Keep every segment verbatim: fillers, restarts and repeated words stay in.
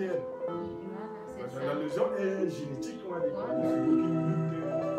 réel. Voilà, L'allusion est génétique, on va dire. Voilà. C'est vous qui luttez.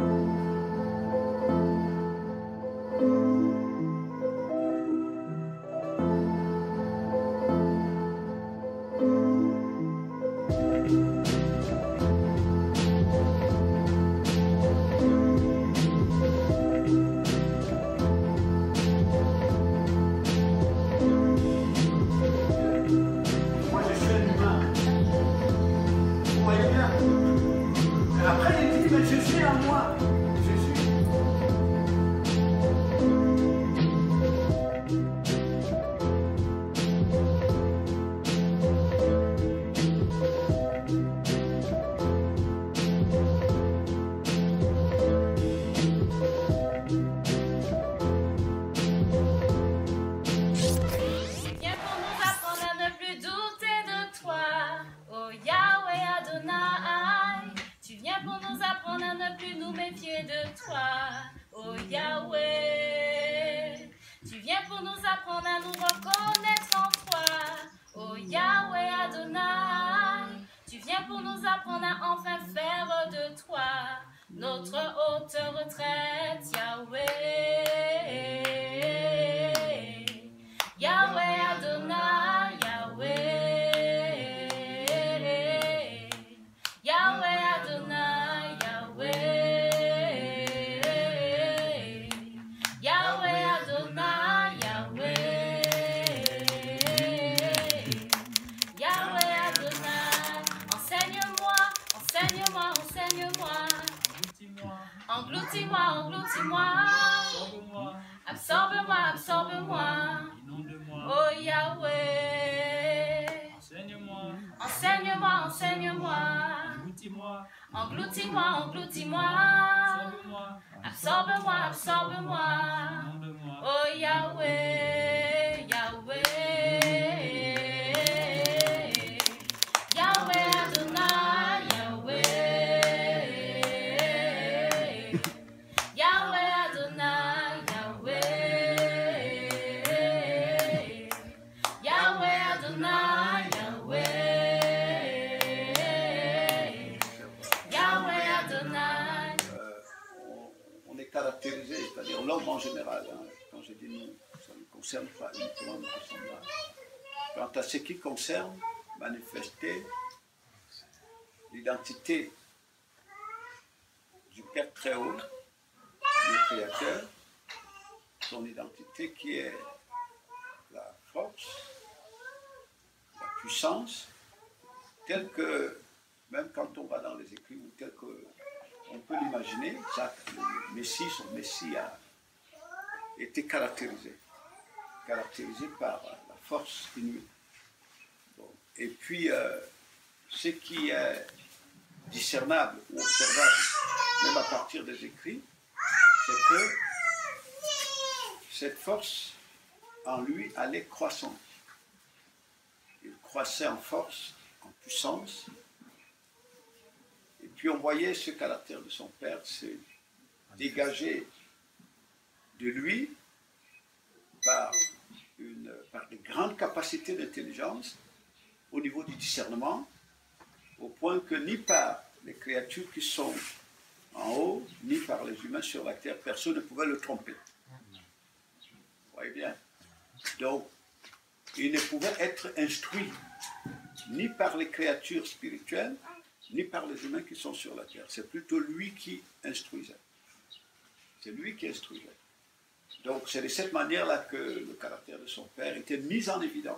Caractérisé, c'est-à-dire l'homme en général, hein, quand je dis nous, ça ne concerne pas uniquement nos semblables. Quant à ce qui concerne manifester l'identité du Père très haut, le Créateur, son identité qui est la force, la puissance, telle que, même quand on va dans les écrits, ou telle que on peut l'imaginer, le Messie, son Messie a été caractérisé, caractérisé par la force inouïe. Bon. Et puis, euh, ce qui est discernable ou observable, même à partir des écrits, c'est que cette force en lui allait croissant. Il croissait en force, en puissance. Et puis on voyait ce caractère de son père se dégager de lui par, une, par de grandes capacités d'intelligence au niveau du discernement, au point que ni par les créatures qui sont en haut, ni par les humains sur la terre, personne ne pouvait le tromper. Vous voyez bien? Donc, il ne pouvait être instruit ni par les créatures spirituelles, ni par les humains qui sont sur la terre. C'est plutôt lui qui instruisait. C'est lui qui instruisait. Donc c'est de cette manière-là que le caractère de son père était mis en évidence.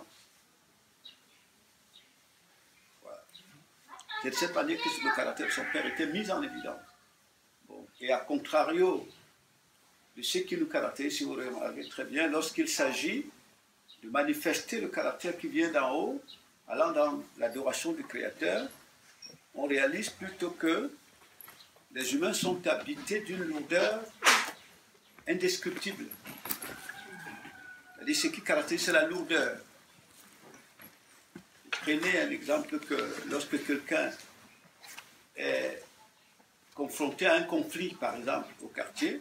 Voilà. C'est de cette manière que le caractère de son père était mis en évidence. Bon. Et à contrario de ce qui nous caractérise, si vous remarquez très bien, lorsqu'il s'agit de manifester le caractère qui vient d'en haut, allant dans l'adoration du Créateur, on réalise plutôt que les humains sont habités d'une lourdeur indescriptible. C'est-à-dire, ce qui caractérise, c'est la lourdeur. Prenez un exemple que lorsque quelqu'un est confronté à un conflit, par exemple, au quartier,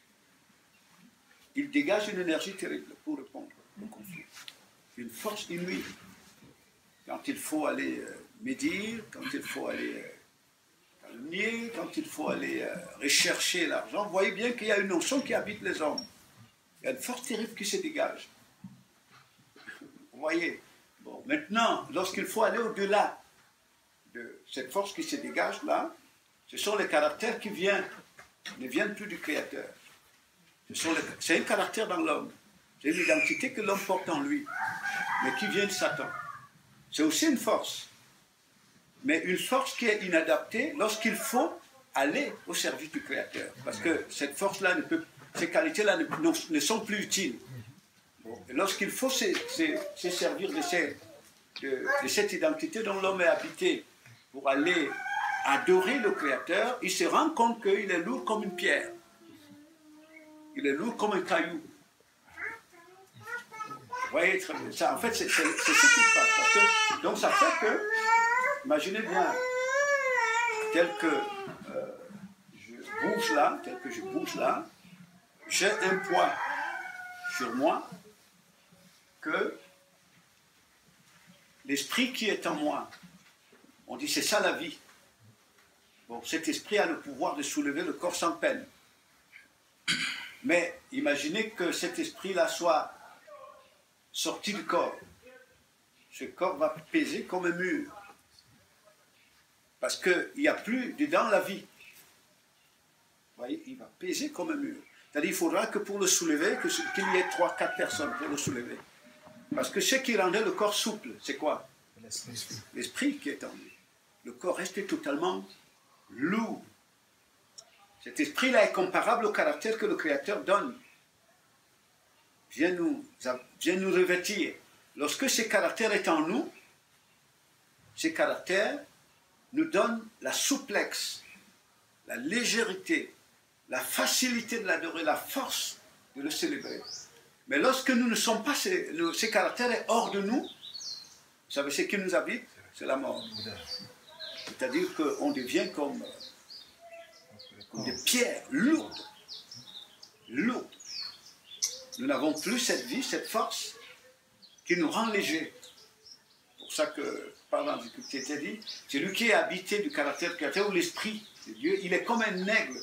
il dégage une énergie terrible pour répondre au conflit. Une force inouïe. Quand il faut aller médire, quand il faut aller euh, calomnier, quand il faut aller euh, rechercher l'argent. Vous voyez bien qu'il y a une notion qui habite les hommes. Il y a une force terrible qui se dégage. Vous voyez? Bon, maintenant, lorsqu'il faut aller au-delà de cette force qui se dégage là, ce sont les caractères qui viennent, ne viennent plus du Créateur. C'est un caractère dans l'homme. C'est une identité que l'homme porte en lui, mais qui vient de Satan. C'est aussi une force, mais une force qui est inadaptée lorsqu'il faut aller au service du Créateur. Parce que cette force-là, ne peut, ces qualités-là ne, ne sont plus utiles. Bon, lorsqu'il faut se, se, se servir de, ces, de, de cette identité dont l'homme est habité pour aller adorer le Créateur, il se rend compte qu'il est lourd comme une pierre. Il est lourd comme un caillou. Vous voyez très bien. Ça, en fait, c'est ce qui se passe. Parce que, donc, ça fait que, imaginez bien, tel que euh, je bouge là, tel que je bouge là, j'ai un poids sur moi que l'esprit qui est en moi, on dit c'est ça la vie. Bon, cet esprit a le pouvoir de soulever le corps sans peine. Mais imaginez que cet esprit-là soit sorti du corps. Ce corps va peser comme un mur. Parce qu'il n'y a plus dedans la vie. Vous voyez, il va peser comme un mur. C'est-à-dire qu'il faudra que pour le soulever, qu'il y ait trois, quatre personnes pour le soulever. Parce que ce qui rendait le corps souple, c'est quoi? L'esprit qui est en lui. Le corps reste totalement lourd. Cet esprit-là est comparable au caractère que le Créateur donne. Vient nous, vient nous revêtir. Lorsque ce caractère est en nous, ce caractère nous donne la souplesse, la légèreté, la facilité de l'adorer, la force de le célébrer. Mais lorsque nous ne sommes pas, ces, ces caractères est hors de nous, vous savez ce qui nous habite? C'est la mort. C'est-à-dire qu'on devient comme, comme des pierres lourdes, lourdes. Nous n'avons plus cette vie, cette force qui nous rend légers. C'est pour ça que, par l'Antiquité, c'est dit, c'est lui qui est habité du caractère créateur ou l'esprit de Dieu, il est comme un aigle.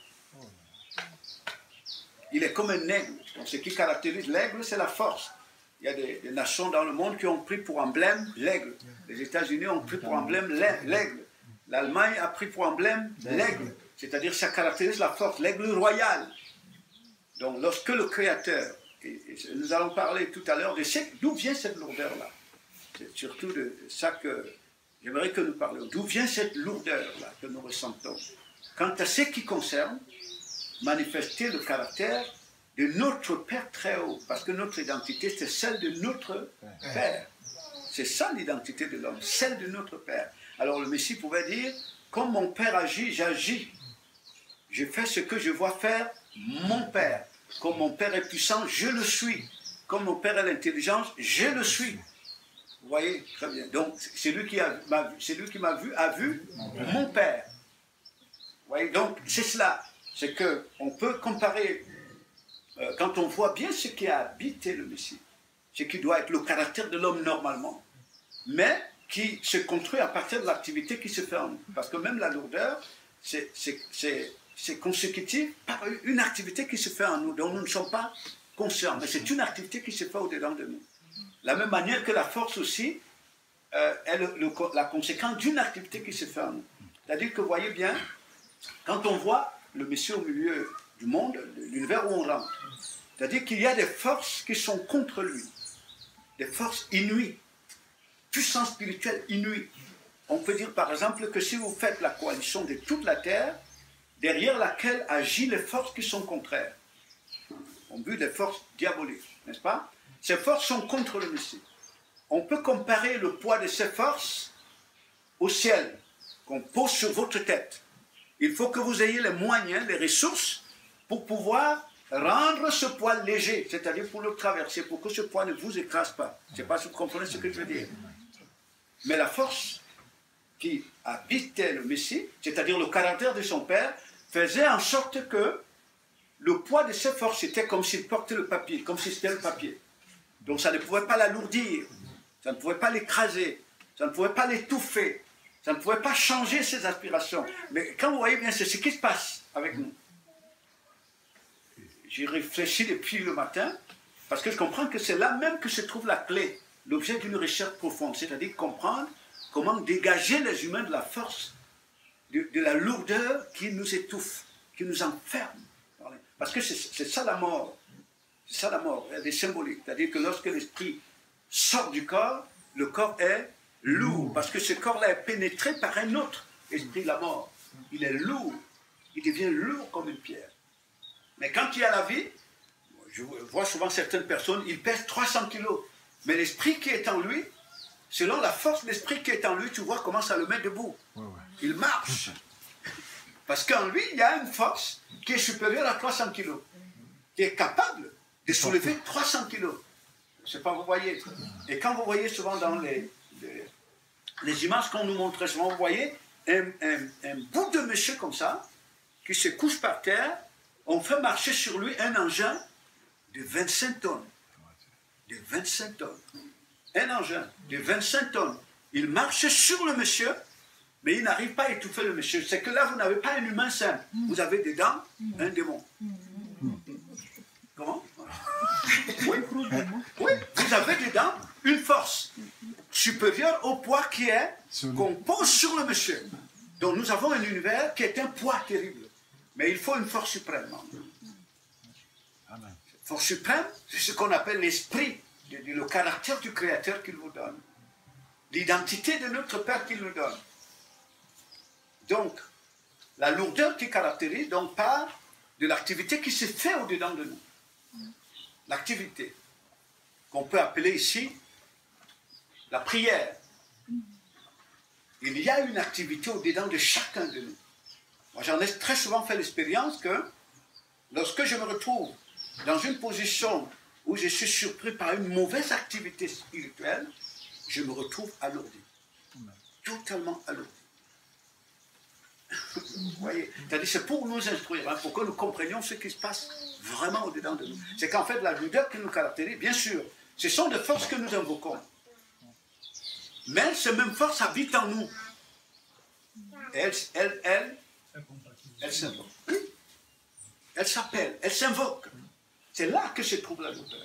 Il est comme un aigle. Donc, ce qui caractérise l'aigle, c'est la force. Il y a des, des nations dans le monde qui ont pris pour emblème l'aigle. Les États-Unis ont pris pour emblème l'aigle. L'Allemagne a pris pour emblème l'aigle. C'est-à-dire que ça caractérise la force, l'aigle royal. Donc, lorsque le Créateur, et, et nous allons parler tout à l'heure de d'où vient cette lourdeur-là. C'est surtout de ça que j'aimerais que nous parlions. D'où vient cette lourdeur-là que nous ressentons? Quant à ce qui concerne manifester le caractère de notre Père très haut, parce que notre identité, c'est celle de notre Père. C'est ça l'identité de l'homme, celle de notre Père. Alors le Messie pouvait dire, comme mon Père agit, j'agis. Je fais ce que je vois faire mon Père. Comme mon Père est puissant, je le suis. Comme mon Père a l'intelligence, je le suis. Vous voyez, très bien. Donc, c'est lui qui m'a vu, a vu mon Père. Vous voyez, donc, c'est cela. C'est qu'on peut comparer, euh, quand on voit bien ce qui a habité le Messie, ce qui doit être le caractère de l'homme normalement, mais qui se construit à partir de l'activité qui se fait en nous. Parce que même la lourdeur, c'est consécutif par une activité qui se fait en nous, dont nous ne sommes pas conscients. Mais c'est une activité qui se fait au-dedans de nous. De la même manière que la force aussi euh, est le, le, la conséquence d'une activité qui se fait en nous. C'est-à-dire que vous voyez bien, quand on voit le Messie au milieu du monde, de l'univers où on rentre, c'est-à-dire qu'il y a des forces qui sont contre lui, des forces inouïes, puissance spirituelle inouïe. On peut dire par exemple que si vous faites la coalition de toute la terre, derrière laquelle agissent les forces qui sont contraires. On dit des forces diaboliques, n'est-ce pas? Ces forces sont contre le Messie. On peut comparer le poids de ces forces au ciel, qu'on pose sur votre tête. Il faut que vous ayez les moyens, les ressources, pour pouvoir rendre ce poids léger, c'est-à-dire pour le traverser, pour que ce poids ne vous écrase pas. Je ne sais pas si vous comprenez ce que je veux dire. Mais la force qui habitait le Messie, c'est-à-dire le caractère de son Père, faisait en sorte que le poids de ces forces était comme s'il portait le papier, comme si c'était le papier. Donc ça ne pouvait pas l'alourdir, ça ne pouvait pas l'écraser. Ça ne pouvait pas l'étouffer. Ça ne pouvait pas changer ses aspirations. Mais quand vous voyez bien, c'est ce qui se passe avec nous. J'y réfléchis depuis le matin, parce que je comprends que c'est là même que se trouve la clé, l'objet d'une recherche profonde, c'est-à-dire comprendre comment dégager les humains de la force, de, de la lourdeur qui nous étouffe, qui nous enferme. Parce que c'est ça la mort. C'est ça la mort, elle est symbolique. C'est-à-dire que lorsque l'esprit sort du corps, le corps est lourd, parce que ce corps-là est pénétré par un autre esprit, la mort. Il est lourd, il devient lourd comme une pierre. Mais quand il y a la vie, je vois souvent certaines personnes, ils pèsent trois cents kilos, mais l'esprit qui est en lui, selon la force de l'esprit qui est en lui, tu vois comment ça le met debout. Ouais, ouais. Il marche. Parce qu'en lui, il y a une force qui est supérieure à trois cents kilos, qui est capable de soulever trois cents kilos. Je ne sais pas, vous voyez. Et quand vous voyez souvent dans les, les, les images qu'on nous montre souvent, vous voyez un, un, un bout de monsieur comme ça, qui se couche par terre, on fait marcher sur lui un engin de vingt-cinq tonnes. De vingt-cinq tonnes. Un engin de vingt-cinq tonnes. Il marche sur le monsieur, mais il n'arrive pas à étouffer le monsieur. C'est que là, vous n'avez pas un humain simple. Vous avez dedans un démon. Comment? Oui. Oui, vous avez dedans une force supérieure au poids qui est qu'on pose sur le monsieur. Donc nous avons un univers qui est un poids terrible. Mais il faut une force suprême. Amen. Force suprême, c'est ce qu'on appelle l'esprit, le caractère du Créateur qu'il vous donne. L'identité de notre Père qu'il nous donne. Donc, la lourdeur qui caractérise donc part de l'activité qui se fait au-dedans de nous. L'activité qu'on peut appeler ici la prière. Il y a une activité au-dedans de chacun de nous. Moi, j'en ai très souvent fait l'expérience que lorsque je me retrouve dans une position où je suis surpris par une mauvaise activité spirituelle, je me retrouve alourdi. Totalement alourdi. Vous voyez, c'est-à-dire c'est pour nous instruire, hein, pour que nous comprenions ce qui se passe vraiment au-dedans de nous. C'est qu'en fait, la lourdeur qui nous caractérise, bien sûr, ce sont des forces que nous invoquons. Mais ces mêmes forces habitent en nous. Et elles, elles, elles, elles s'invoquent. Elles s'appellent, elles s'invoquent. C'est là que se trouve la lourdeur.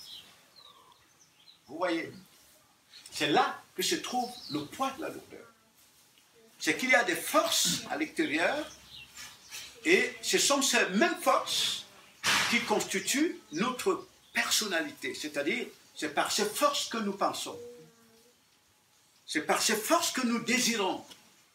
Vous voyez, c'est là que se trouve le poids de la lourdeur. C'est qu'il y a des forces à l'extérieur et ce sont ces mêmes forces qui constituent notre personnalité. C'est-à-dire, c'est par ces forces que nous pensons. C'est par ces forces que nous désirons.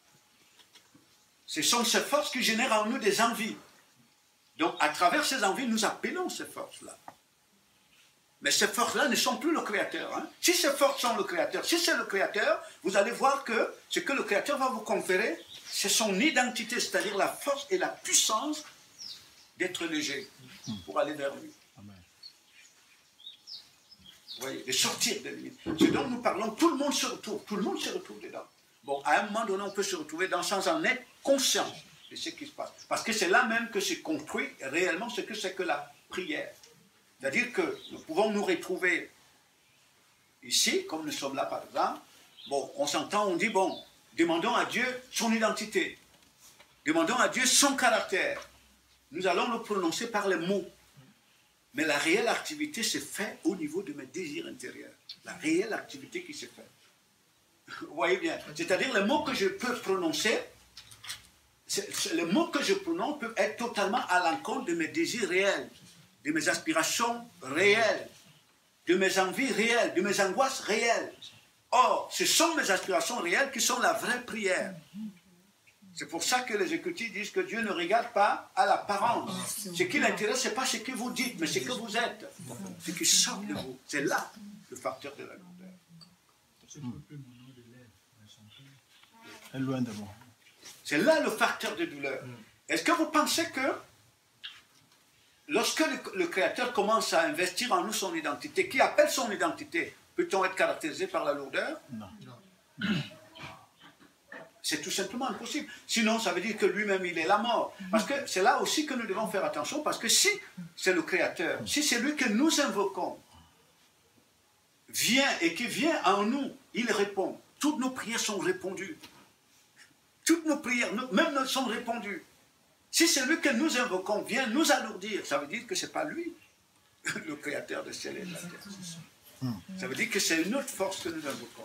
Ce sont ces forces qui génèrent en nous des envies. Donc, à travers ces envies, nous appelons ces forces-là. Mais ces forces-là ne sont plus le Créateur. Hein. Si ces forces sont le Créateur, si c'est le Créateur, vous allez voir que ce que le Créateur va vous conférer, c'est son identité, c'est-à-dire la force et la puissance d'être léger pour aller vers lui. Amen. Vous voyez, de sortir des limites. Ce dont nous parlons, tout le monde se retrouve, tout le monde se retrouve dedans. Bon, à un moment donné, on peut se retrouver dans sans en être conscient de ce qui se passe. Parce que c'est là même que se construit réellement ce que c'est que la prière. C'est-à-dire que nous pouvons nous retrouver ici, comme nous sommes là par exemple. Bon, on s'entend, on dit, bon, demandons à Dieu son identité. Demandons à Dieu son caractère. Nous allons le prononcer par les mots. Mais la réelle activité se fait au niveau de mes désirs intérieurs. La réelle activité qui se fait. Vous voyez bien. C'est-à-dire les mots que je peux prononcer, les mots que je prononce peuvent être totalement à l'encontre de mes désirs réels, de mes aspirations réelles, de mes envies réelles, de mes angoisses réelles. Or, ce sont mes aspirations réelles qui sont la vraie prière. C'est pour ça que les Écritures disent que Dieu ne regarde pas à l'apparence. Ce qui l'intéresse, ce n'est pas ce que vous dites, mais ce que vous êtes. Ce qui sort de vous. C'est là le facteur de la lourdeur. Elle est loin de moi. C'est là le facteur de douleur. Est-ce que vous pensez que lorsque le, le Créateur commence à investir en nous son identité, qui appelle son identité, peut-on être caractérisé par la lourdeur? Non. C'est tout simplement impossible. Sinon, ça veut dire que lui-même, il est la mort. Parce que c'est là aussi que nous devons faire attention, parce que si c'est le Créateur, si c'est lui que nous invoquons, vient et qui vient en nous, il répond. toutes nos prières sont répondues. Toutes nos prières, même nos sont répondues. Si celui que nous invoquons vient nous alourdir, ça veut dire que ce n'est pas lui, le créateur de ciel et de la terre. Ça veut dire que c'est une autre force que nous invoquons.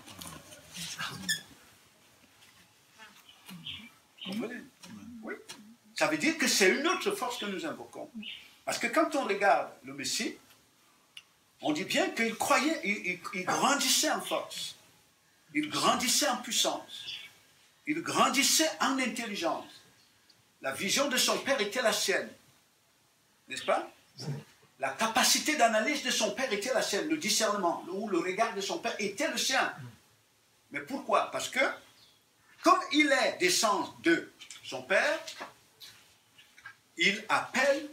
Vous comprenez? Oui. Ça veut dire que c'est une autre force que nous invoquons. Parce que quand on regarde le Messie, on dit bien qu'il croyait, il, il, il grandissait en force, il grandissait en puissance, il grandissait en intelligence. La vision de son Père était la sienne, n'est-ce pas? La capacité d'analyse de son Père était la sienne, le discernement, ou le regard de son Père était le sien. Mais pourquoi? Parce que, comme il est d'essence de son Père, il appelle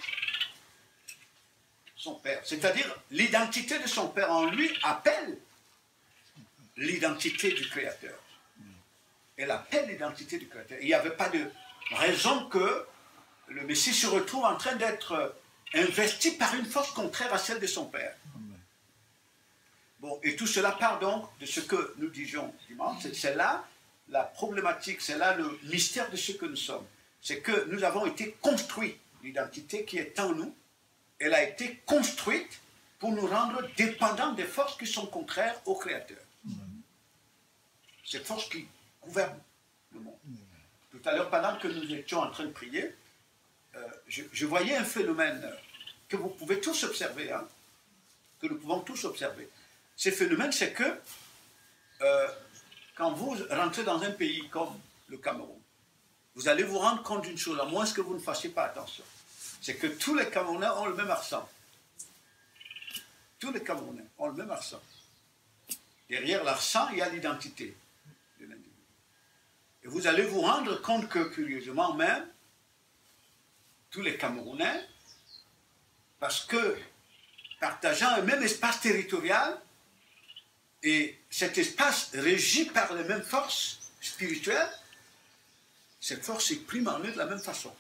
son Père. C'est-à-dire, l'identité de son Père en lui appelle l'identité du Créateur. Elle appelle l'identité du Créateur. Il n'y avait pas de raison que le Messie se retrouve en train d'être investi par une force contraire à celle de son Père. Bon, et tout cela part donc de ce que nous disions dimanche. C'est là la problématique, c'est là le mystère de ce que nous sommes. C'est que nous avons été construits. L'identité qui est en nous, elle a été construite pour nous rendre dépendants des forces qui sont contraires au Créateur. Ces forces qui gouvernent le monde. Tout à l'heure, pendant que nous étions en train de prier, euh, je, je voyais un phénomène que vous pouvez tous observer, hein, que nous pouvons tous observer. Ce phénomène, c'est que euh, quand vous rentrez dans un pays comme le Cameroun, vous allez vous rendre compte d'une chose, à moins que vous ne fassiez pas attention. C'est que tous les Camerounais ont le même accent. Tous les Camerounais ont le même accent. Derrière l'accent, il y a l'identité de l'individu. Et vous allez vous rendre compte que, curieusement même, tous les Camerounais, parce que partageant un même espace territorial, et cet espace régi par les mêmes forces spirituelles, cette force s'exprime en eux de la même façon.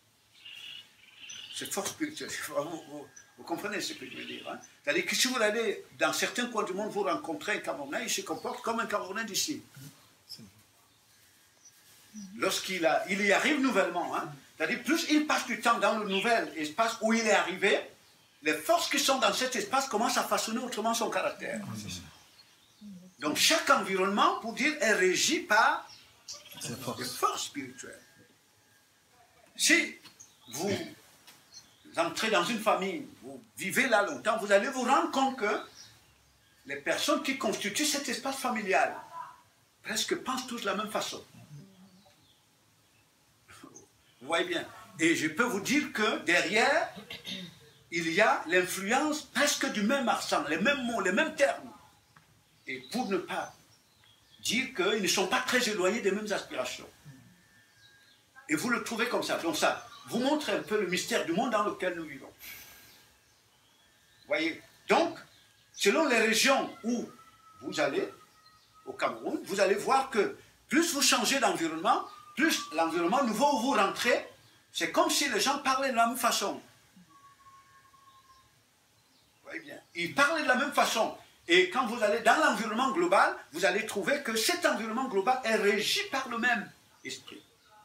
Cette force spirituelle, vous, vous, vous comprenez ce que je veux dire, hein? C'est-à-dire que si vous allez dans certains coins du monde, vous rencontrez un Camerounais, il se comporte comme un Camerounais d'ici. Lorsqu'il il y arrive nouvellement, hein? C'est-à-dire plus il passe du temps dans le nouvel espace où il est arrivé, les forces qui sont dans cet espace commencent à façonner autrement son caractère. Donc chaque environnement, pour dire, est régi par des forces spirituelles. Si vous entrez dans une famille, vous vivez là longtemps, vous allez vous rendre compte que les personnes qui constituent cet espace familial presque pensent tous de la même façon. Vous voyez bien. Et je peux vous dire que derrière, il y a l'influence presque du même accent, les mêmes mots, les mêmes termes. Et pour ne pas dire qu'ils ne sont pas très éloignés des mêmes aspirations. Et vous le trouvez comme ça. Donc ça vous montre un peu le mystère du monde dans lequel nous vivons. Vous voyez? Donc, selon les régions où vous allez, au Cameroun, vous allez voir que plus vous changez d'environnement, plus l'environnement nouveau où vous rentrez, c'est comme si les gens parlaient de la même façon. Vous voyez bien? Ils parlaient de la même façon. Et quand vous allez dans l'environnement global, vous allez trouver que cet environnement global est régi par le même esprit.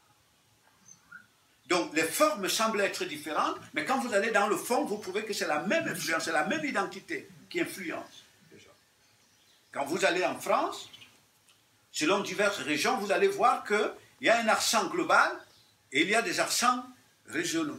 Donc les formes semblent être différentes, mais quand vous allez dans le fond, vous trouvez que c'est la même influence, c'est la même identité qui influence les gens. Quand vous allez en France, selon diverses régions, vous allez voir qu'il y a un accent global et il y a des accents régionaux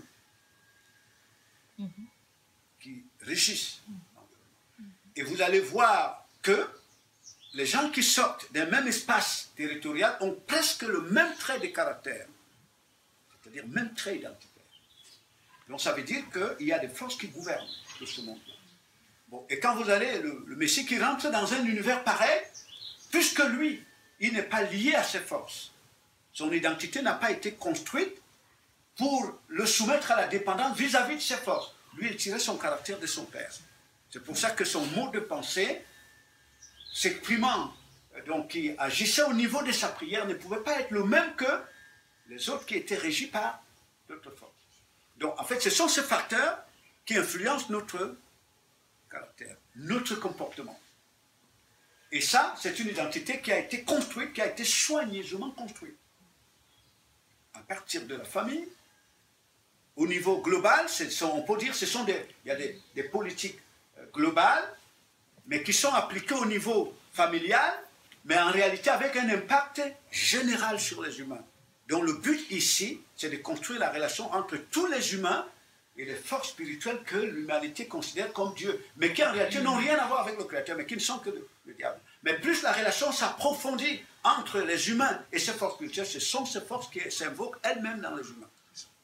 qui régissent. Et vous allez voir que les gens qui sortent d'un même espace territorial ont presque le même trait de caractère. C'est-à-dire même trait identitaire. Donc ça veut dire qu'il y a des forces qui gouvernent de ce monde-là. Bon, et quand vous allez, le, le Messie qui rentre dans un univers pareil, puisque lui, il n'est pas lié à ces forces, son identité n'a pas été construite pour le soumettre à la dépendance vis-à-vis de ces forces. Lui, il tirait son caractère de son père. C'est pour ça que son mode de pensée, s'exprimant, donc qui agissait au niveau de sa prière, ne pouvait pas être le même que les autres qui étaient régis par d'autres forces. Donc, en fait, ce sont ces facteurs qui influencent notre caractère, notre comportement. Et ça, c'est une identité qui a été construite, qui a été soigneusement construite. À partir de la famille, au niveau global, sont, on peut dire que ce sont des, il y a des, des politiques globales, mais qui sont appliquées au niveau familial, mais en réalité avec un impact général sur les humains. Donc le but ici, c'est de construire la relation entre tous les humains et les forces spirituelles que l'humanité considère comme Dieu, mais qui en réalité n'ont rien à voir avec le Créateur, mais qui ne sont que le, le diable. Mais plus la relation s'approfondit entre les humains et ces forces spirituelles, ce sont ces forces qui s'invoquent elles-mêmes dans les humains.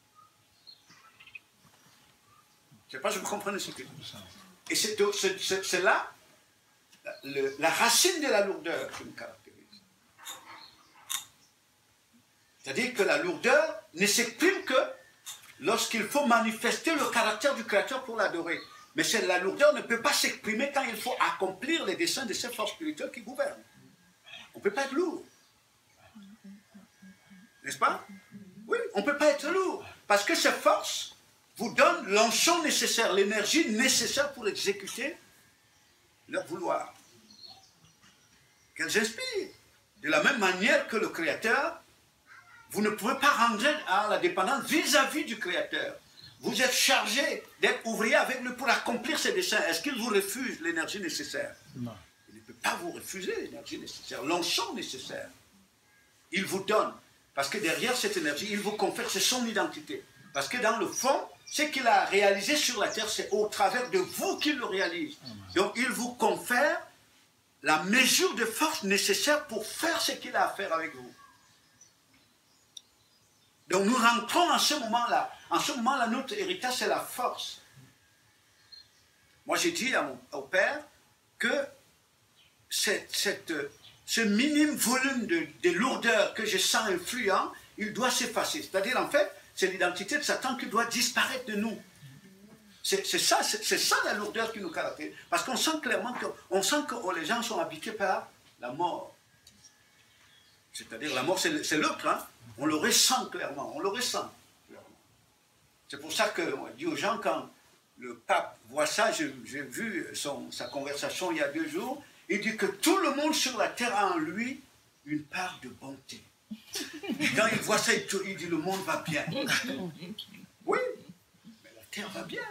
Je ne sais pas si vous comprenez ce que je dis. Et c'est là le, la racine de la lourdeur qui nous caractérise. C'est-à-dire que la lourdeur ne s'exprime que lorsqu'il faut manifester le caractère du Créateur pour l'adorer. Mais la lourdeur ne peut pas s'exprimer quand il faut accomplir les desseins de ces forces spirituelles qui gouvernent. On ne peut pas être lourd. N'est-ce pas? Oui, on ne peut pas être lourd. Parce que ces forces vous donnent l'onction nécessaire, l'énergie nécessaire pour exécuter leur vouloir. Qu'elles inspirent. De la même manière que le Créateur, vous ne pouvez pas rendre à la dépendance vis-à-vis du Créateur. Vous êtes chargé d'être ouvrier avec lui pour accomplir ses desseins. Est-ce qu'il vous refuse l'énergie nécessaire? Non. Il ne peut pas vous refuser l'énergie nécessaire, l'onction nécessaire. Il vous donne. Parce que derrière cette énergie, il vous confère, c'est son identité. Parce que dans le fond, ce qu'il a réalisé sur la terre, c'est au travers de vous qu'il le réalise. Donc il vous confère la mesure de force nécessaire pour faire ce qu'il a à faire avec vous. Donc nous rentrons en ce moment-là. En ce moment-là, notre héritage, c'est la force. Moi, j'ai dit à mon, au Père que cette, cette, ce minime volume de, de lourdeur que je sens influent, il doit s'effacer. C'est-à-dire, en fait, c'est l'identité de Satan qui doit disparaître de nous. C'est ça, c'est ça la lourdeur qui nous caractérise. Parce qu'on sent clairement que, on sent que les gens sont habités par la mort. C'est-à-dire, la mort, c'est l'autre, hein. On le ressent clairement, on le ressent clairement. C'est pour ça qu'on dit aux gens, quand le pape voit ça, j'ai vu son, sa conversation il y a deux jours, il dit que tout le monde sur la terre a en lui une part de bonté. Quand il voit ça, il dit le monde va bien. Oui, mais la terre va bien.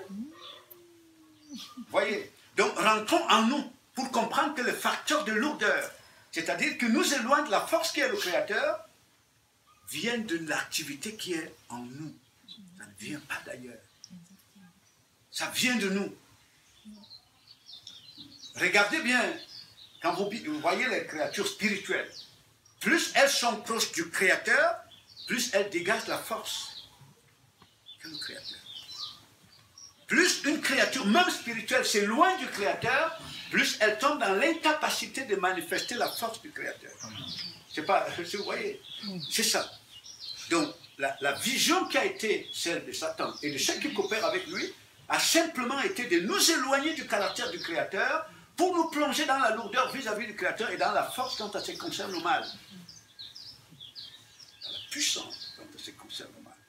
Voyez, donc rentrons en nous pour comprendre que le facteur de lourdeur, c'est-à-dire que nous éloigne de la force qui est le Créateur, viennent de l'activité qui est en nous. Ça ne vient pas d'ailleurs. Ça vient de nous. Regardez bien, quand vous, vous voyez les créatures spirituelles, plus elles sont proches du Créateur, plus elles dégagent la force que le Créateur. Plus une créature, même spirituelle, s'éloigne du Créateur, plus elle tombe dans l'incapacité de manifester la force du Créateur. C'est pas, vous voyez, c'est ça. Donc, la, la vision qui a été celle de Satan et de ceux qui coopèrent avec lui a simplement été de nous éloigner du caractère du Créateur pour nous plonger dans la lourdeur vis-à-vis du Créateur et dans la force quand ça se concerne le mal. Dans la puissance quand ça se concerne le mal.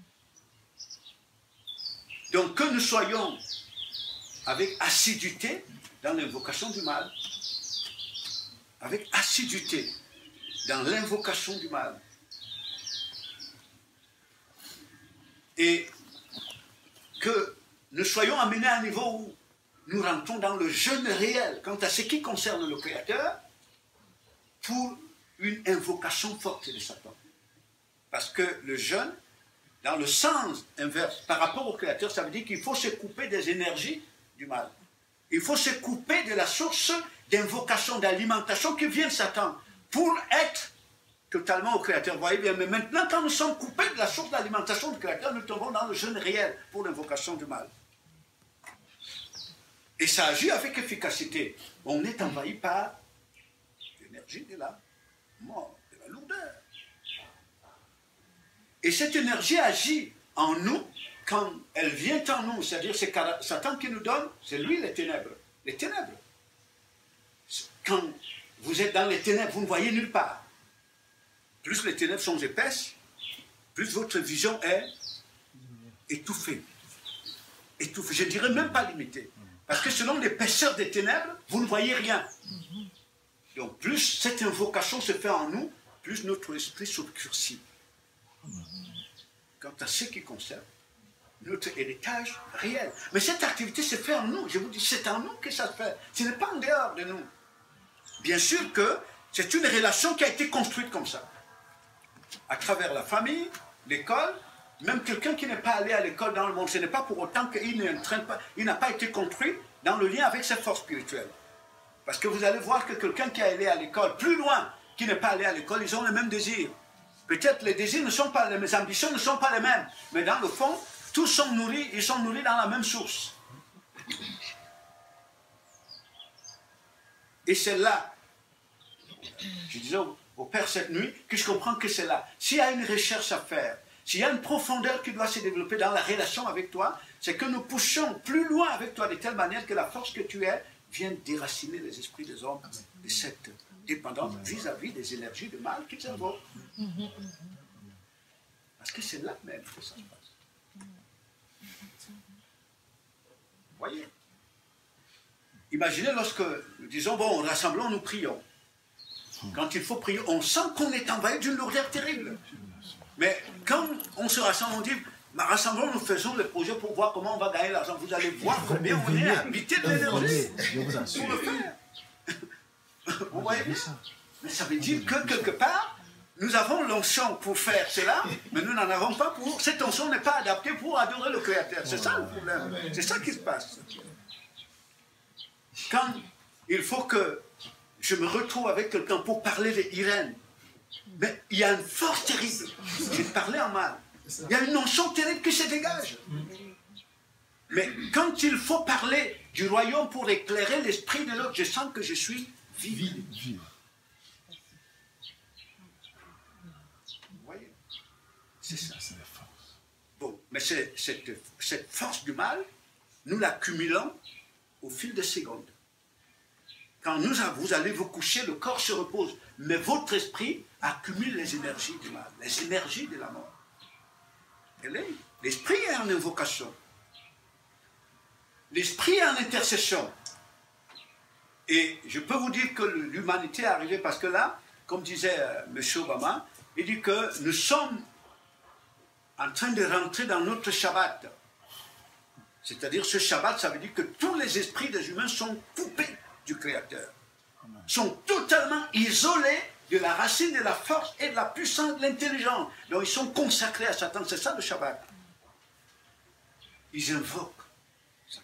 Donc, que nous soyons avec assiduité dans l'invocation du mal, avec assiduité dans l'invocation du mal, et que nous soyons amenés à un niveau où nous rentrons dans le jeûne réel quant à ce qui concerne le Créateur pour une invocation forte de Satan. Parce que le jeûne, dans le sens inverse, par rapport au Créateur, ça veut dire qu'il faut se couper des énergies du mal. Il faut se couper de la source d'invocation, d'alimentation qui vient de Satan pour être totalement au Créateur. Vous voyez bien, mais maintenant, quand nous sommes coupés de la source d'alimentation du Créateur, nous tombons dans le jeûne réel pour l'invocation du mal. Et ça agit avec efficacité. On est envahi par l'énergie de la mort, de la lourdeur. Et cette énergie agit en nous quand elle vient en nous. C'est-à-dire, c'est Satan qui nous donne, c'est lui les ténèbres. Les ténèbres. Quand vous êtes dans les ténèbres, vous ne voyez nulle part. Plus les ténèbres sont épaisses, plus votre vision est étouffée. Étouffée. Je ne dirais même pas limitée. Parce que selon l'épaisseur des ténèbres, vous ne voyez rien. Donc plus cette invocation se fait en nous, plus notre esprit s'obscurcit. Quant à ce qui concerne notre héritage réel. Mais cette activité se fait en nous. Je vous dis, c'est en nous que ça se fait. Ce n'est pas en dehors de nous. Bien sûr que c'est une relation qui a été construite comme ça. À travers la famille, l'école, même quelqu'un qui n'est pas allé à l'école dans le monde, ce n'est pas pour autant qu'il n'a pas été construit dans le lien avec cette force spirituelle. Parce que vous allez voir que quelqu'un qui est allé à l'école, plus loin, qui n'est pas allé à l'école, ils ont le même désir. Peut-être les désirs ne sont pas les mêmes, les ambitions ne sont pas les mêmes. Mais dans le fond, tous sont nourris, ils sont nourris dans la même source. Et c'est là, je disais au, au Père cette nuit, que je comprends que c'est là. S'il y a une recherche à faire, s'il y a une profondeur qui doit se développer dans la relation avec toi, c'est que nous poussons plus loin avec toi de telle manière que la force que tu es vienne déraciner les esprits des hommes de cette dépendance vis-à-vis des énergies de mal qu'ils invoquent. Parce que c'est là même que ça se passe. Voyez. Imaginez lorsque nous disons, bon, rassemblons, nous prions. Quand il faut prier, on sent qu'on est envahi d'une lourdeur terrible. Mais quand on se rassemble, on dit, bah, rassemblons, nous faisons les projets pour voir comment on va gagner l'argent. Vous allez voir combien on est habité de l'énergie pour le faire. Vous voyez bien? Mais ça veut dire que quelque part, nous avons l'onction pour faire cela, mais nous n'en avons pas pour... Cette onction n'est pas adaptée pour adorer le Créateur. C'est ça le problème. C'est ça qui se passe. Quand il faut que je me retrouve avec quelqu'un pour parler de Irène, mais il y a une force terrible. J'ai parlé en mal. Il y a une onction terrible qui se dégage. Mais quand il faut parler du royaume pour éclairer l'esprit de l'autre, je sens que je suis vide. Vous voyez? C'est ça. Bon, mais cette, cette force du mal, nous l'accumulons au fil des secondes. Quand nous, vous allez vous coucher, le corps se repose, mais votre esprit accumule les énergies du mal, les énergies de la mort. L'esprit est en invocation. L'esprit est en intercession. Et je peux vous dire que l'humanité est arrivée parce que là, comme disait euh, M. Obama, il dit que nous sommes en train de rentrer dans notre Shabbat. C'est-à-dire ce Shabbat, ça veut dire que tous les esprits des humains sont coupés du Créateur. Sont totalement isolés de la racine de la force et de la puissance de l'intelligence. Donc ils sont consacrés à Satan. C'est ça le Shabbat. Ils invoquent Satan.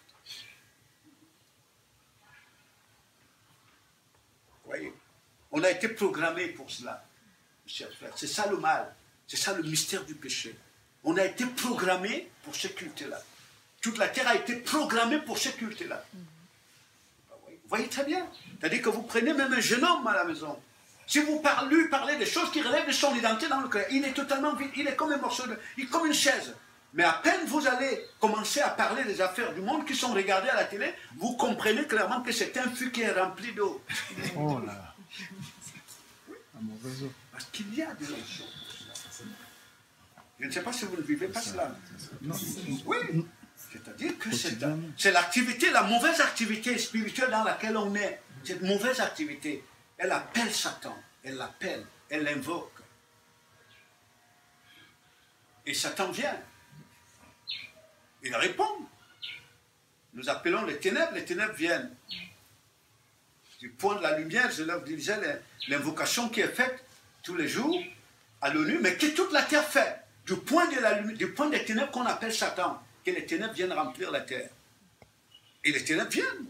Vous voyez? On a été programmé pour cela, chers frères. C'est ça le mal. C'est ça le mystère du péché. On a été programmé pour ce culte-là. Toute la terre a été programmée pour ce culte-là. Vous voyez très bien. C'est-à-dire que vous prenez même un jeune homme à la maison. Si vous parlez, lui parlez des choses qui relèvent de son identité dans le cœur, il est totalement vide, il est comme un morceau de... il est comme une chaise. Mais à peine vous allez commencer à parler des affaires du monde qui sont regardées à la télé, vous comprenez clairement que c'est un fût qui est rempli d'eau. Oh là. Un mauvais eau. Parce qu'il y a de l'eau. Je ne sais pas si vous ne vivez pas cela. Non. Oui. C'est-à-dire que c'est l'activité, la mauvaise activité spirituelle dans laquelle on est. Cette mauvaise activité, elle appelle Satan, elle l'appelle, elle l'invoque. Et Satan vient. Il répond. Nous appelons les ténèbres, les ténèbres viennent. Du point de la lumière, je leur disais l'invocation qui est faite tous les jours à l'ONU, mais que toute la terre fait. Du point, de la, du point des ténèbres qu'on appelle Satan. Que les ténèbres viennent remplir la terre. Et les ténèbres viennent.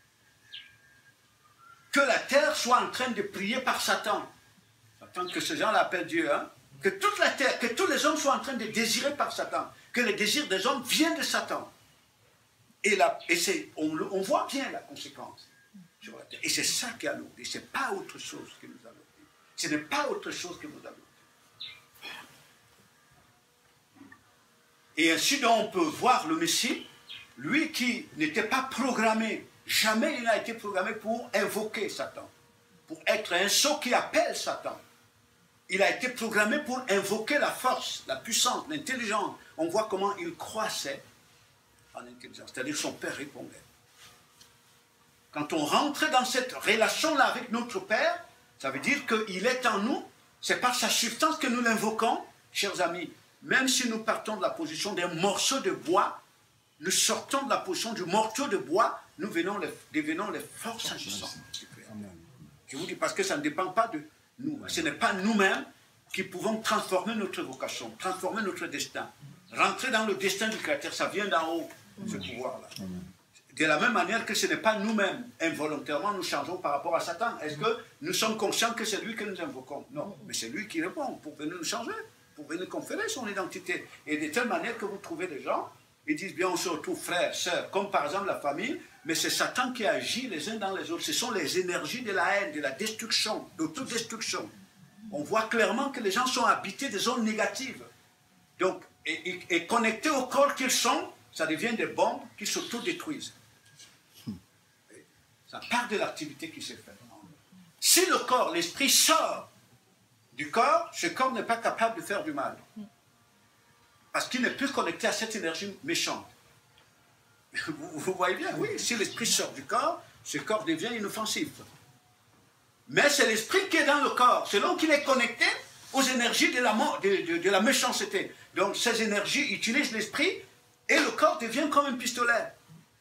Que la terre soit en train de prier par Satan. Satan, que ces gens l'appellent Dieu. Hein? Que toute la terre, que tous les hommes soient en train de désirer par Satan. Que les désirs des hommes viennent de Satan. Et, la, et on, on voit bien la conséquence sur la terre. Et c'est ça qui alourdit. Ce n'est pas autre chose qui nous alourdit. Ce n'est pas autre chose qui nous alourdit. Et ainsi donc on peut voir le Messie, lui qui n'était pas programmé, jamais il n'a été programmé pour invoquer Satan, pour être un sceau qui appelle Satan. Il a été programmé pour invoquer la force, la puissance, l'intelligence. On voit comment il croissait en intelligence, c'est-à-dire son Père répondait. quand on rentre dans cette relation-là avec notre Père, ça veut dire qu'il est en nous, c'est par sa substance que nous l'invoquons, chers amis. Même si nous partons de la position d'un morceau de bois, nous sortons de la position du morceau de bois, nous venons les, devenons les forces agissantes. Je vous dis parce que ça ne dépend pas de nous. Ce n'est pas nous-mêmes qui pouvons transformer notre vocation, transformer notre destin. Rentrer dans le destin du Créateur, ça vient d'en haut, ce pouvoir-là. De la même manière que ce n'est pas nous-mêmes, involontairement, nous changeons par rapport à Satan. Est-ce que nous sommes conscients que c'est lui que nous invoquons? Non, mais c'est lui qui répond pour venir nous changer, pour venir conférer son identité. Et de telle manière que vous trouvez des gens, ils disent bien on se retrouve frères, sœurs, comme par exemple la famille, mais c'est Satan qui agit les uns dans les autres. Ce sont les énergies de la haine, de la destruction, d'autodestruction. On voit clairement que les gens sont habités de zones négatives. Donc, et, et, et connectés au corps qu'ils sont, ça devient des bombes qui s'autodétruisent. Ça part de l'activité qui s'est faite. Si le corps, l'esprit sort du corps, ce corps n'est pas capable de faire du mal. Parce qu'il n'est plus connecté à cette énergie méchante. Vous, vous voyez bien, oui, si l'esprit sort du corps, ce corps devient inoffensif. Mais c'est l'esprit qui est dans le corps, selon qu'il est connecté aux énergies de la, de, de, de la méchanceté. Donc ces énergies utilisent l'esprit et le corps devient comme un pistolet.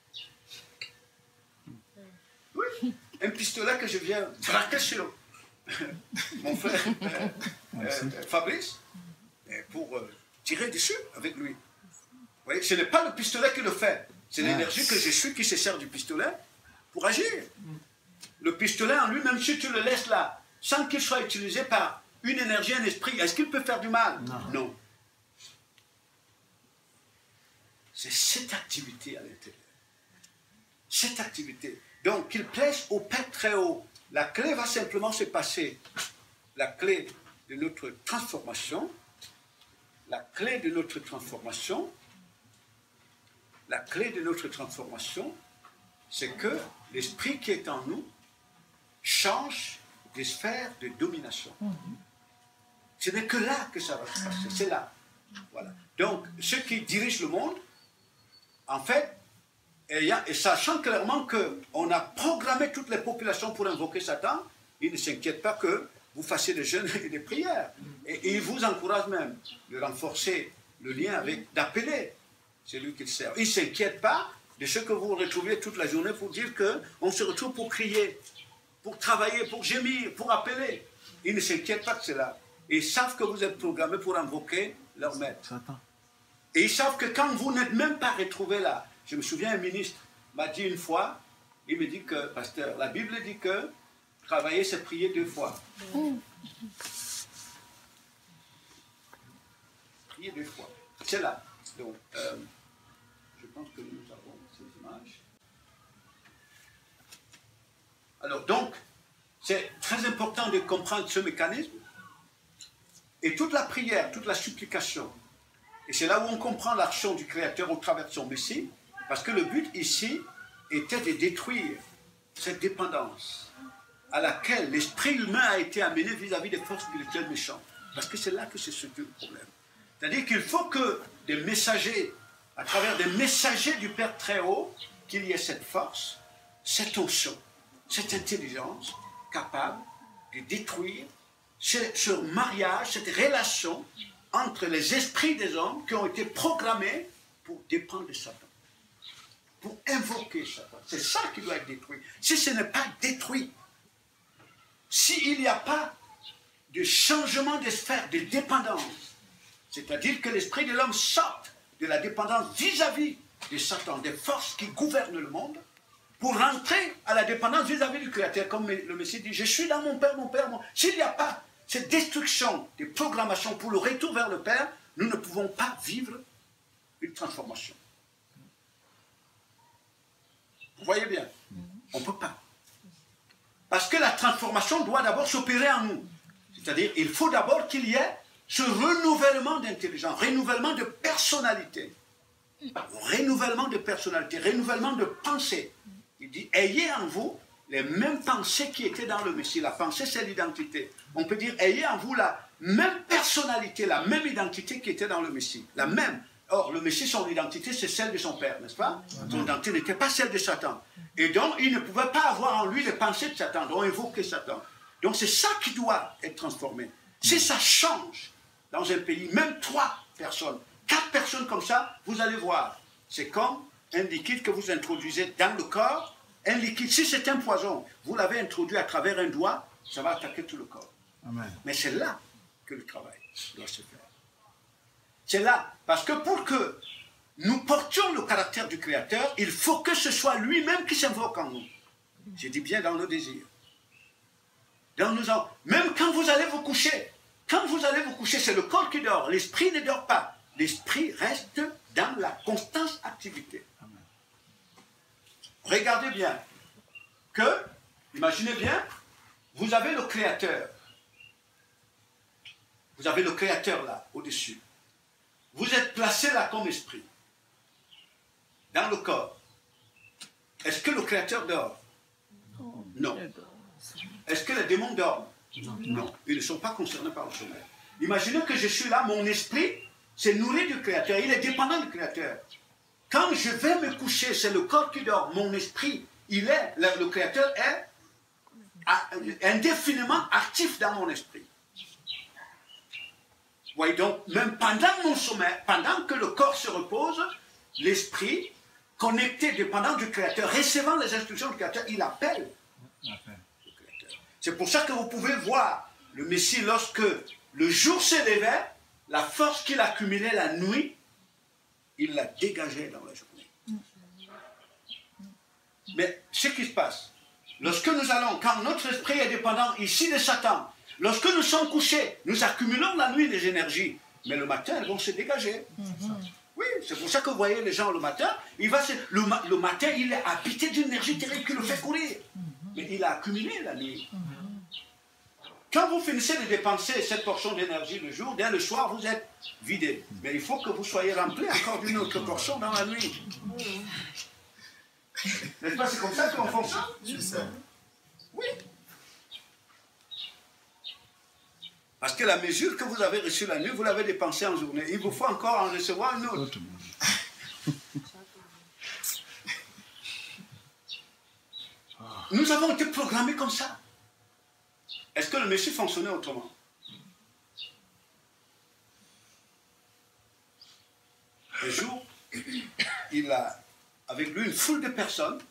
Oui, un pistolet que je viens braquer sur mon frère euh, euh, Fabrice pour euh, tirer dessus avec lui. Vous voyez, ce n'est pas le pistolet qui le fait, c'est l'énergie que je suis qui se sert du pistolet pour agir. Le pistolet en lui, même si tu le laisses là, sans qu'il soit utilisé par une énergie, un esprit, est-ce qu'il peut faire du mal? Non. Non. C'est cette activité à l'intérieur. Cette activité. Donc, qu'il plaise au Père très haut. La clé va simplement se passer. La clé de notre transformation. La clé de notre transformation. La clé de notre transformation, c'est que l'esprit qui est en nous change des sphères de domination. Ce n'est que là que ça va se passer. C'est là. Voilà. Donc, ceux qui dirigent le monde, en fait, et, et sachant clairement qu'on a programmé toutes les populations pour invoquer Satan, ils ne s'inquiètent pas que vous fassiez des jeûnes et des prières. Et, et ils vous encouragent même de renforcer le lien avec, d'appeler celui qu'ils servent. Ils ne s'inquiètent pas de ce que vous retrouvez toute la journée pour dire qu'on se retrouve pour crier, pour travailler, pour gémir, pour appeler. Ils ne s'inquiètent pas de cela. Ils savent que vous êtes programmé pour invoquer leur maître. Satan. Et ils savent que quand vous n'êtes même pas retrouvé là, je me souviens, un ministre m'a dit une fois, il me dit que, pasteur, la Bible dit que travailler, c'est prier deux fois. Mmh. Prier deux fois. C'est là. Donc, euh, je pense que nous avons ces images. Alors, donc, c'est très important de comprendre ce mécanisme. Et toute la prière, toute la supplication, et c'est là où on comprend l'action du Créateur au travers de son Messie, parce que le but ici était de détruire cette dépendance à laquelle l'esprit humain a été amené vis-à-vis des forces spirituelles méchantes. Parce que c'est là que se situe le problème. C'est-à-dire qu'il faut que des messagers, à travers des messagers du Père très haut, qu'il y ait cette force, cette onction, cette intelligence capable de détruire ce, ce mariage, cette relation entre les esprits des hommes qui ont été programmés pour dépendre de Satan, pour invoquer Satan. C'est ça qui doit être détruit. Si ce n'est pas détruit, s'il n'y a pas de changement de sphère, de dépendance, c'est-à-dire que l'esprit de l'homme sorte de la dépendance vis-à-vis de Satan, des forces qui gouvernent le monde, pour rentrer à la dépendance vis-à-vis du Créateur, comme le Messie dit, je suis dans mon Père, mon Père, mon... S'il n'y a pas cette destruction des programmations pour le retour vers le Père, nous ne pouvons pas vivre une transformation. Vous voyez bien, on ne peut pas. Parce que la transformation doit d'abord s'opérer en nous. C'est-à-dire, il faut d'abord qu'il y ait ce renouvellement d'intelligence, renouvellement de personnalité. Renouvellement de personnalité, renouvellement de pensée. Il dit, ayez en vous les mêmes pensées qui étaient dans le Messie. La pensée, c'est l'identité. On peut dire, ayez en vous la même personnalité, la même identité qui était dans le Messie. La même. Or, le Messie, son identité, c'est celle de son Père, n'est-ce pas? Son identité n'était pas celle de Satan. Et donc, il ne pouvait pas avoir en lui les pensées de Satan, donc invoquer Satan. Donc, c'est ça qui doit être transformé. Si ça change dans un pays, même trois personnes, quatre personnes comme ça, vous allez voir. C'est comme un liquide que vous introduisez dans le corps. Un liquide, si c'est un poison, vous l'avez introduit à travers un doigt, ça va attaquer tout le corps. Amen. Mais c'est là que le travail doit se faire. C'est là, parce que pour que nous portions le caractère du Créateur, il faut que ce soit lui-même qui s'invoque en nous. Je dis bien dans nos désirs. Dans nos en... Même quand vous allez vous coucher, quand vous allez vous coucher, c'est le corps qui dort, l'esprit ne dort pas. L'esprit reste dans la constante activité. Amen. Regardez bien que, imaginez bien, vous avez le Créateur. Vous avez le Créateur là, au-dessus. Vous êtes placé là comme esprit, dans le corps. Est-ce que le Créateur dort? Non. Est-ce que les démons dorment? Non. Ils ne sont pas concernés par le sommeil. Imaginez que je suis là, mon esprit s'est nourri du Créateur, il est dépendant du Créateur. Quand je vais me coucher, c'est le corps qui dort, mon esprit, il est, le, le Créateur est indéfiniment actif dans mon esprit. Vous voyez donc, même pendant mon sommeil, pendant que le corps se repose, l'esprit, connecté, dépendant du Créateur, recevant les instructions du Créateur, il appelle le Créateur. C'est pour ça que vous pouvez voir le Messie, lorsque le jour s'élevait, la force qu'il accumulait la nuit, il la dégageait dans la journée. Mais ce qui se passe, lorsque nous allons, quand notre esprit est dépendant ici de Satan, lorsque nous sommes couchés, nous accumulons la nuit des énergies, mais le matin, elles vont se dégager. Mm-hmm. Oui, c'est pour ça que vous voyez les gens le matin, il va se, le, le matin, il est habité d'une énergie terrible qui le fait courir. Mm-hmm. Mais il a accumulé la nuit. Mm-hmm. Quand vous finissez de dépenser cette portion d'énergie le jour, dès le soir, vous êtes vidé. Mais il faut que vous soyez rempli encore d'une autre portion dans la nuit. N'est-ce pas, c'est comme ça qu'on fonctionne? C'est ça. Oui. Parce que la mesure que vous avez reçue la nuit, vous l'avez dépensée en journée. Il vous faut encore en recevoir une autre. Nous avons été programmés comme ça. Est-ce que le Messie fonctionnait autrement? Un jour, il a avec lui une foule de personnes.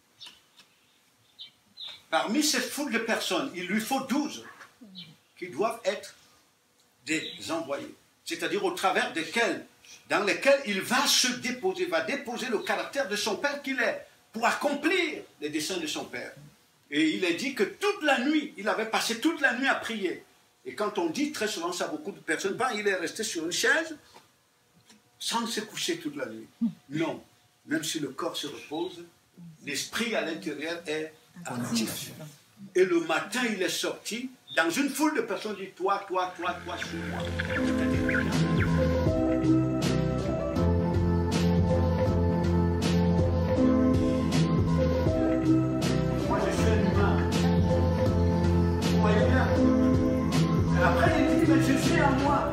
Parmi cette foule de personnes, il lui faut douze qui doivent être des envoyés. C'est-à-dire au travers desquels, dans lesquels il va se déposer, va déposer le caractère de son Père qu'il est, pour accomplir les desseins de son Père. Et il est dit que toute la nuit, il avait passé toute la nuit à prier. Et quand on dit très souvent ça à beaucoup de personnes, ben, il est resté sur une chaise sans se coucher toute la nuit. Non, même si le corps se repose, l'esprit à l'intérieur est actif. Et le matin, il est sorti dans une foule de personnes, il dit toi, toi, toi, toi, suis-moi. Après, il dit, mais je suis à moi.